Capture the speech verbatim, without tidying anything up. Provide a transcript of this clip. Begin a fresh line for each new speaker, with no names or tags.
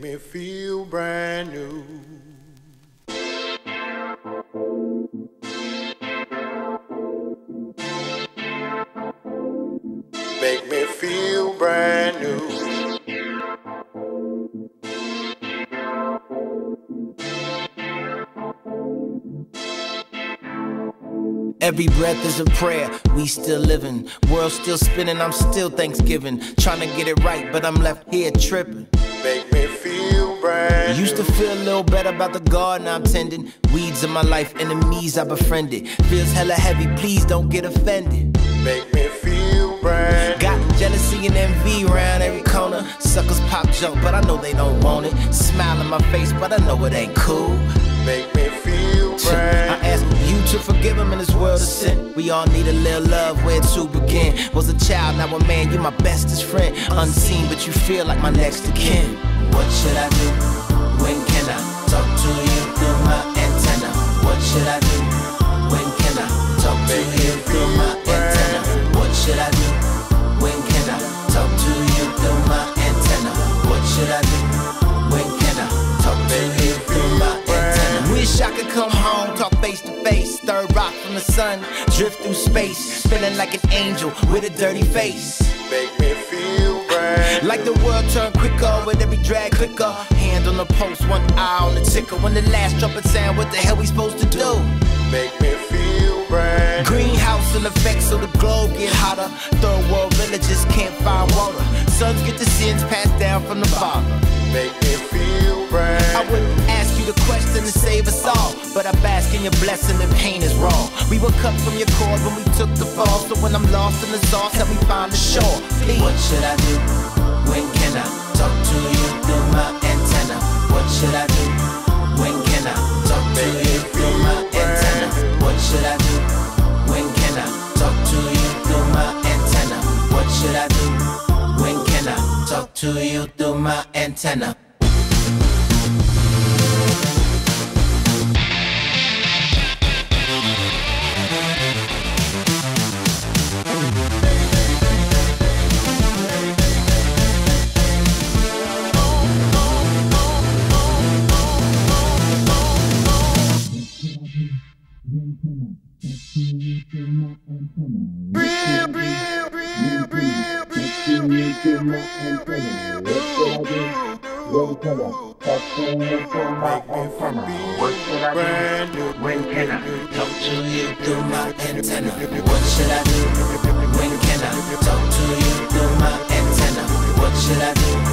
me feel brand new. Make me feel brand new.
Every breath is a prayer, we still living. World still spinning, I'm still Thanksgiving. Trying to get it right, but I'm left here tripping.
Make me feel brand new.
Used to feel a little better about the garden I'm tending. Weeds in my life, enemies I befriended. Feels hella heavy, please don't get offended.
Make me feel brand new.
Got jealousy and envy around every corner. Suckers pop joke, but I know they don't want it. Smile in my face, but I know it ain't cool.
Make me feel brand
I ask you to forgive him in this world of sin. We all need a little love, where to begin? Was a child, now a man, you're my bestest friend. Unseen, but you feel like my next of kin. What should I do? When can I talk to you through my antenna? What should I do? When can I talk to you through my antenna? What should I do? When can I talk to you through my antenna? What should I do? When can I talk to you through my antenna? Wish I could come home, talk face to face. Third rock from the sun, drift through space. Feeling like an angel with a dirty face.
Make me feel brand
Like the world turned quicker with every drag clicker. Hand on the post, one eye on the ticker. When the last trumpet sound, what the hell we supposed to do?
Make me feel brand
Greenhouse in effect so the globe get hotter. Third world villages can't find water. Sons get the sins passed down from the father.
Make me feel brand
I wouldn't ask you the question to save us all, but I bask in your blessing and pain is wrong. We were cut from your cord when we took the fall. So when I'm lost in the sauce, help me find the shore. Please. What should I do? When can I talk to you through my antenna? What should I do? When can I talk to you through my antenna? What should I do? When can I talk to you through my antenna? What should I do? When can I talk to you through my antenna?
Real, real, real, real, real, real, real, real,
When can I talk to you through my antenna? What should I do? When can I talk to you through my antenna?
What should I do? When can I talk to you through my antenna? What should I do?